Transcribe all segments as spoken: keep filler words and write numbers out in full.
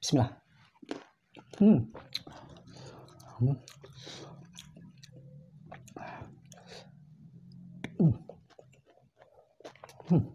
Bismillah. Hmm. Hmm. Hmm. Hmm.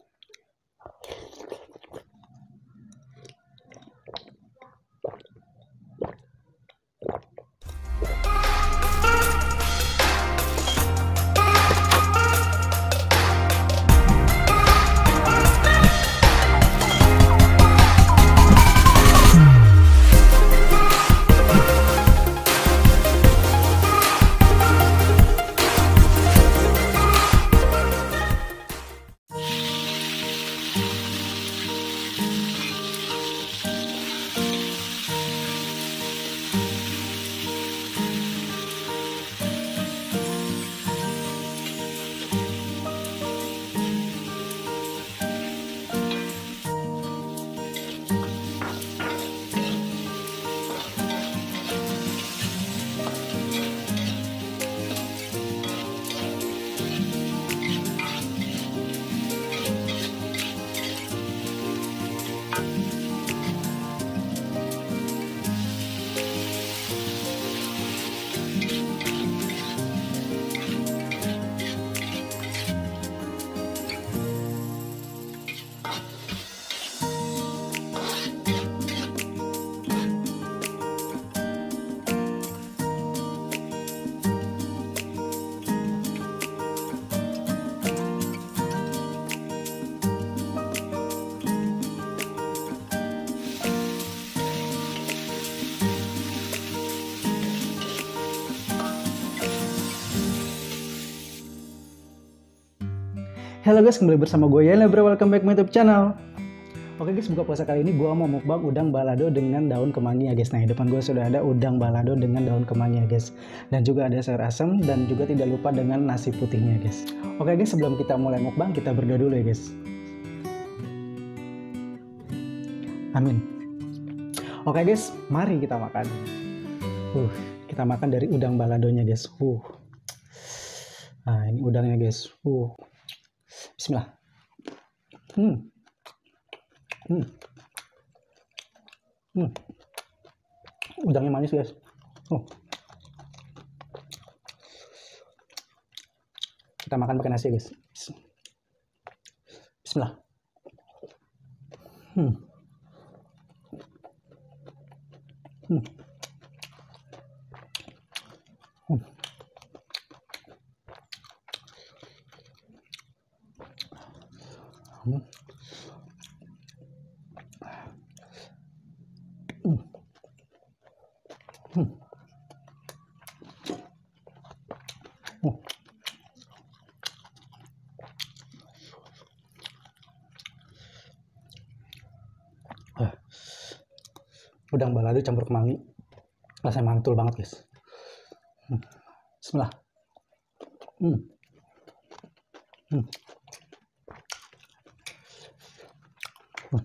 Halo guys, kembali bersama gue Yana Bro, welcome back my YouTube channel. Oke guys, buka puasa kali ini gue mau mukbang udang balado dengan daun kemangi ya guys. Nah, di depan gue sudah ada udang balado dengan daun kemangi ya guys. Dan juga ada sayur asam dan juga tidak lupa dengan nasi putihnya guys. Oke guys, sebelum kita mulai mukbang, kita berdoa dulu ya guys. Amin. Oke guys, mari kita makan. Uh, kita makan dari udang baladonya guys. Uh. Nah, ini udangnya guys. Uh. Bismillah. Hmm. Hmm. Hmm. Udangnya manis guys. Oh. Kita makan pakai nasi guys. Bismillah. Hmm. Hmm. Hmm. Hmm. Hmm. Oh. Ah. Udang balado campur kemangi, rasanya mantul banget guys. Hmm. Bismillah. Hmm. Hmm. Hmm.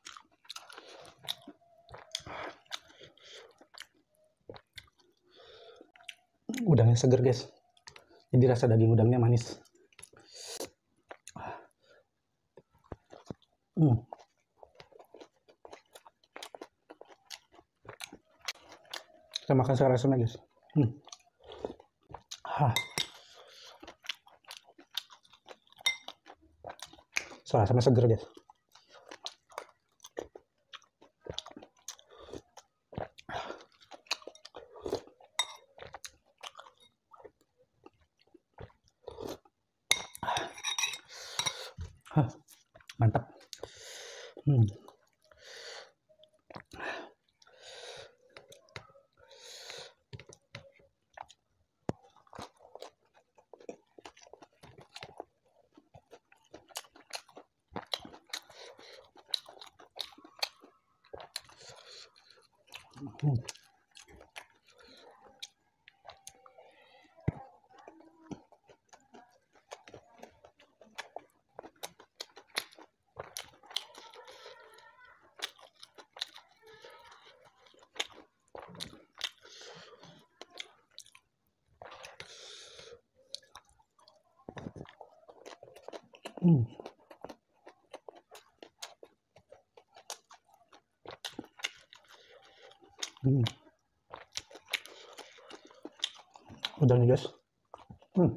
Udangnya seger guys, jadi rasa daging udangnya manis. Hmm. Kita makan sayur asamnya guys. Hmm. Hah. Sayur asamnya seger guys. Hah. Mantap. Hmm. Hmm. Hmm. Hmm. Udah nih guys. Hmm.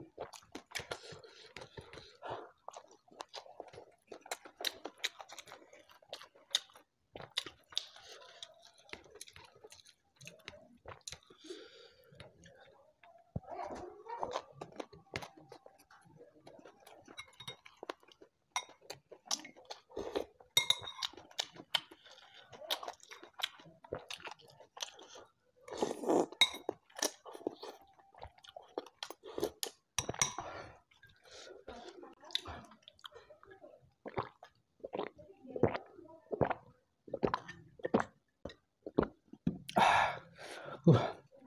Uh,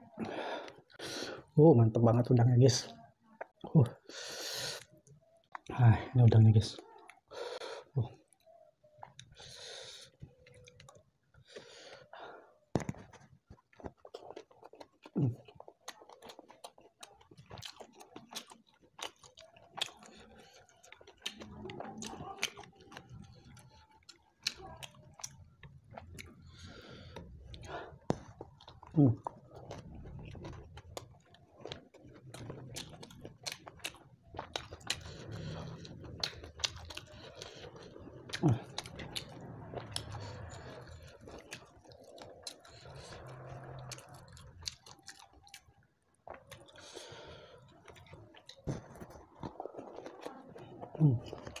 uh mantep banget udangnya guys. Uh, ah, ini udangnya guys. Uh. Hmm. Hmm. Hmm.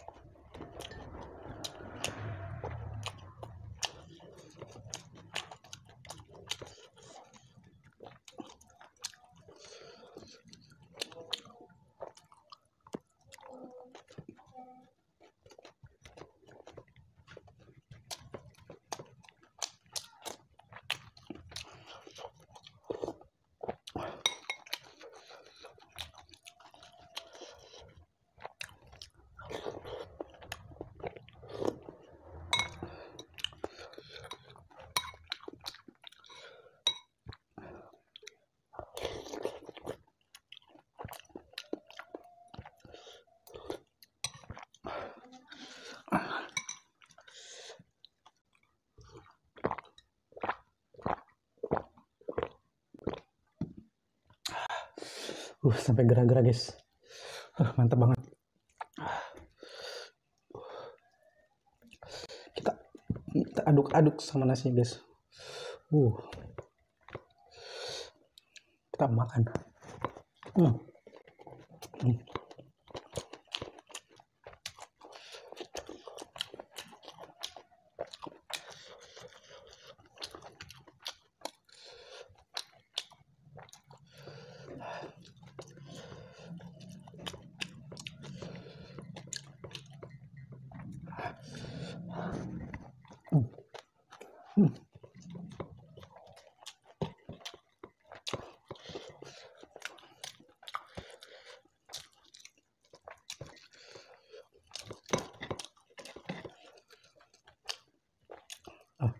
Uh, sampai gerak-gerak guys. Uh, mantap banget. Kita kita aduk-aduk sama nasi guys. Uh, kita makan. Hmm. Hmm. Hmm. Hmm. Oh.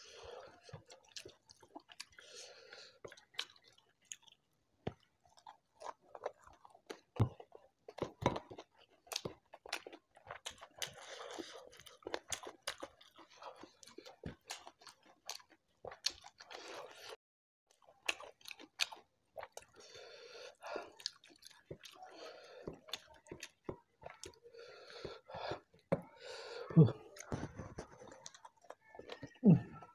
Uh. Hmm.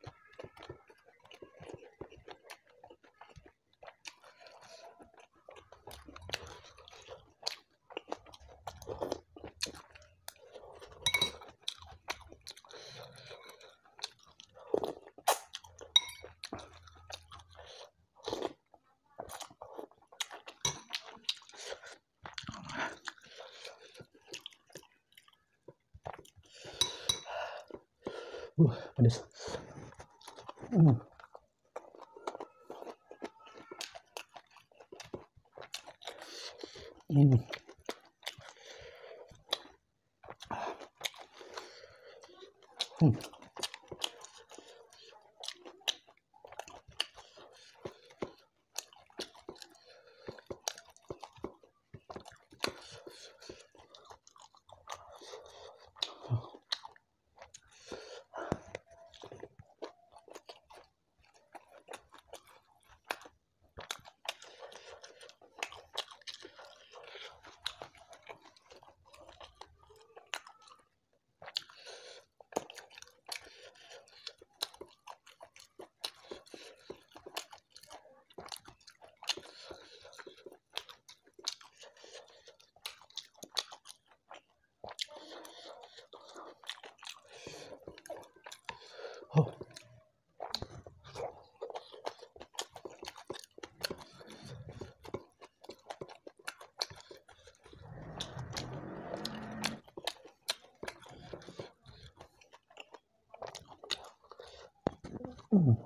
Uh, pedas. Hmm. Hmm. Hmm. Hmm.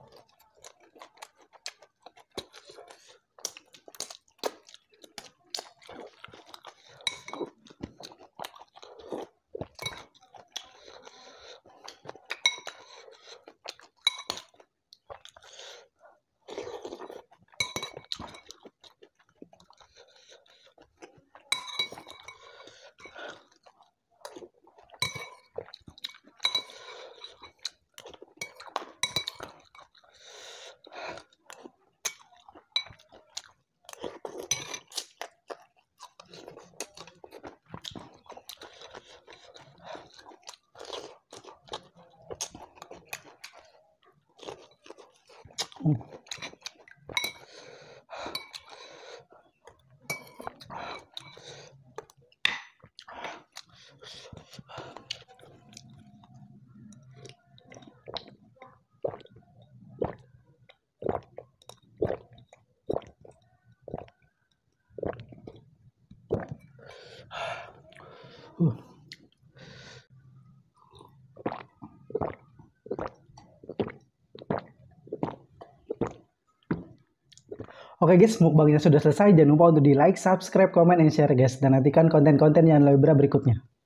Hmm. Uh. Oke guys, mukbangnya sudah selesai. Jangan lupa untuk di like, subscribe, comment, and share guys. Dan nantikan konten-konten yang lebih berikutnya.